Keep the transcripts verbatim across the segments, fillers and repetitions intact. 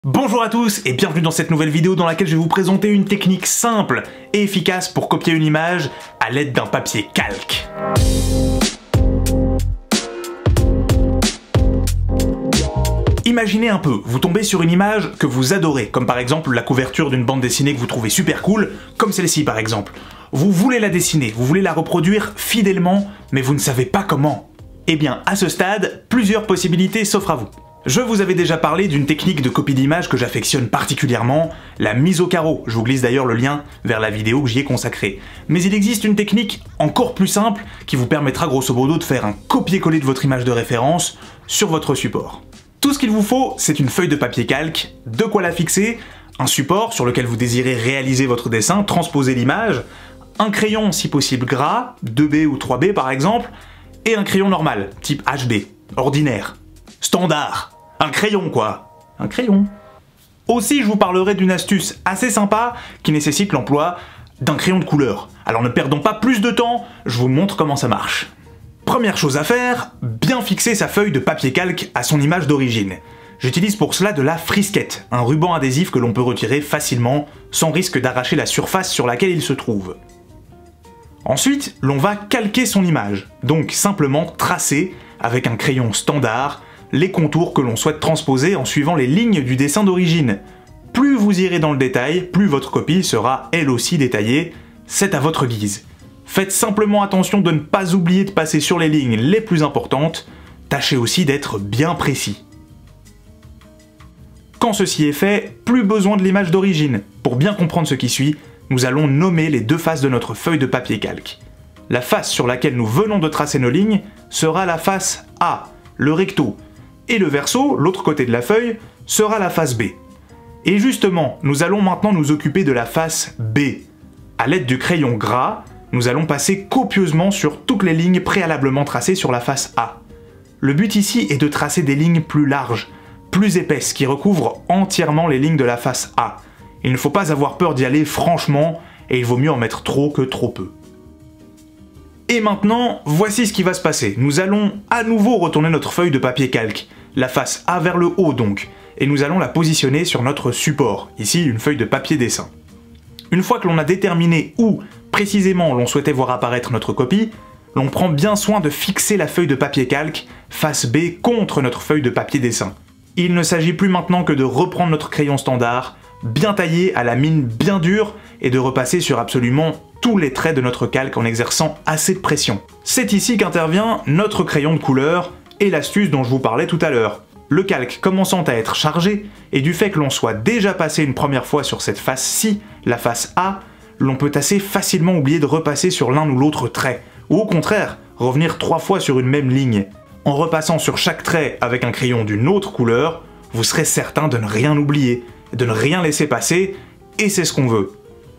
Bonjour à tous et bienvenue dans cette nouvelle vidéo dans laquelle je vais vous présenter une technique simple et efficace pour copier une image à l'aide d'un papier calque. Imaginez un peu, vous tombez sur une image que vous adorez, comme par exemple la couverture d'une bande dessinée que vous trouvez super cool, comme celle-ci par exemple. Vous voulez la dessiner, vous voulez la reproduire fidèlement, mais vous ne savez pas comment. Eh bien, à ce stade, plusieurs possibilités s'offrent à vous. Je vous avais déjà parlé d'une technique de copie d'image que j'affectionne particulièrement, la mise au carreau. Je vous glisse d'ailleurs le lien vers la vidéo que j'y ai consacrée. Mais il existe une technique encore plus simple qui vous permettra grosso modo de faire un copier-coller de votre image de référence sur votre support. Tout ce qu'il vous faut, c'est une feuille de papier calque, de quoi la fixer, un support sur lequel vous désirez réaliser votre dessin, transposer l'image, un crayon si possible gras, deux B ou trois B par exemple, et un crayon normal, type H B, ordinaire, standard. Un crayon quoi. Un crayon. Aussi, je vous parlerai d'une astuce assez sympa qui nécessite l'emploi d'un crayon de couleur. Alors ne perdons pas plus de temps, je vous montre comment ça marche. Première chose à faire, bien fixer sa feuille de papier calque à son image d'origine. J'utilise pour cela de la frisquette, un ruban adhésif que l'on peut retirer facilement, sans risque d'arracher la surface sur laquelle il se trouve. Ensuite, l'on va calquer son image, donc simplement tracer, avec un crayon standard, les contours que l'on souhaite transposer en suivant les lignes du dessin d'origine. Plus vous irez dans le détail, plus votre copie sera elle aussi détaillée, c'est à votre guise. Faites simplement attention de ne pas oublier de passer sur les lignes les plus importantes, tâchez aussi d'être bien précis. Quand ceci est fait, plus besoin de l'image d'origine. Pour bien comprendre ce qui suit, nous allons nommer les deux faces de notre feuille de papier calque. La face sur laquelle nous venons de tracer nos lignes sera la face A, le recto, et le verso, l'autre côté de la feuille, sera la face B. Et justement, nous allons maintenant nous occuper de la face B. À l'aide du crayon gras, nous allons passer copieusement sur toutes les lignes préalablement tracées sur la face A. Le but ici est de tracer des lignes plus larges, plus épaisses, qui recouvrent entièrement les lignes de la face A. Il ne faut pas avoir peur d'y aller franchement, et il vaut mieux en mettre trop que trop peu. Et maintenant, voici ce qui va se passer. Nous allons à nouveau retourner notre feuille de papier calque, la face A vers le haut donc, et nous allons la positionner sur notre support, ici une feuille de papier dessin. Une fois que l'on a déterminé où précisément l'on souhaitait voir apparaître notre copie, l'on prend bien soin de fixer la feuille de papier calque face B contre notre feuille de papier dessin. Il ne s'agit plus maintenant que de reprendre notre crayon standard, bien taillé à la mine bien dure, et de repasser sur absolument tous les traits de notre calque en exerçant assez de pression. C'est ici qu'intervient notre crayon de couleur et l'astuce dont je vous parlais tout à l'heure. Le calque commençant à être chargé, et du fait que l'on soit déjà passé une première fois sur cette face-ci, la face A, l'on peut assez facilement oublier de repasser sur l'un ou l'autre trait, ou au contraire, revenir trois fois sur une même ligne. En repassant sur chaque trait avec un crayon d'une autre couleur, vous serez certain de ne rien oublier, de ne rien laisser passer, et c'est ce qu'on veut.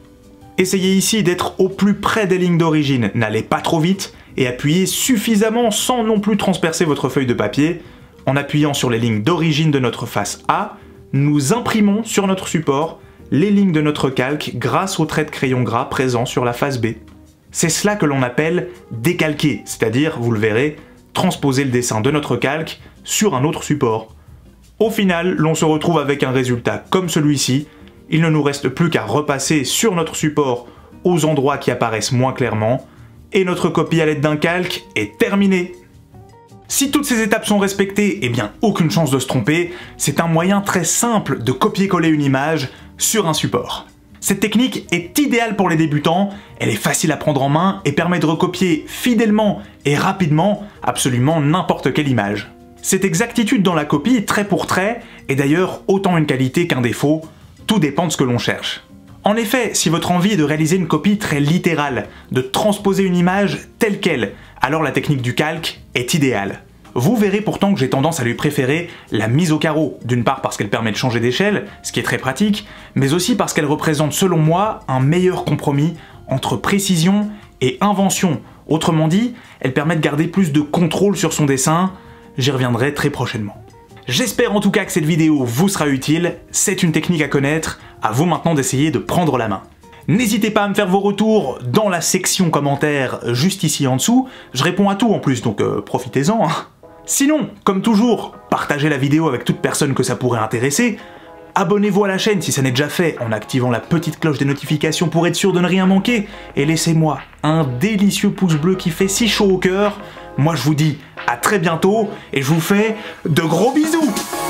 Essayez ici d'être au plus près des lignes d'origine, n'allez pas trop vite, et appuyez suffisamment sans non plus transpercer votre feuille de papier. En appuyant sur les lignes d'origine de notre face A, nous imprimons sur notre support les lignes de notre calque grâce au trait de crayon gras présent sur la face B. C'est cela que l'on appelle décalquer, c'est-à-dire, vous le verrez, transposer le dessin de notre calque sur un autre support. Au final, l'on se retrouve avec un résultat comme celui-ci. Il ne nous reste plus qu'à repasser sur notre support aux endroits qui apparaissent moins clairement, et notre copie à l'aide d'un calque est terminée. Si toutes ces étapes sont respectées, eh bien aucune chance de se tromper, c'est un moyen très simple de copier-coller une image sur un support. Cette technique est idéale pour les débutants, elle est facile à prendre en main et permet de recopier fidèlement et rapidement absolument n'importe quelle image. Cette exactitude dans la copie, trait pour trait, est d'ailleurs autant une qualité qu'un défaut, tout dépend de ce que l'on cherche. En effet, si votre envie est de réaliser une copie très littérale, de transposer une image telle qu'elle, alors la technique du calque est idéale. Vous verrez pourtant que j'ai tendance à lui préférer la mise au carreau, d'une part parce qu'elle permet de changer d'échelle, ce qui est très pratique, mais aussi parce qu'elle représente selon moi un meilleur compromis entre précision et invention. Autrement dit, elle permet de garder plus de contrôle sur son dessin, j'y reviendrai très prochainement. J'espère en tout cas que cette vidéo vous sera utile, c'est une technique à connaître, à vous maintenant d'essayer de prendre la main. N'hésitez pas à me faire vos retours dans la section commentaires juste ici en dessous, je réponds à tout en plus, donc euh, profitez-en. Hein. Sinon, comme toujours, partagez la vidéo avec toute personne que ça pourrait intéresser, abonnez-vous à la chaîne si ça n'est déjà fait en activant la petite cloche des notifications pour être sûr de ne rien manquer, et laissez-moi un délicieux pouce bleu qui fait si chaud au cœur. Moi je vous dis à très bientôt, et je vous fais de gros bisous.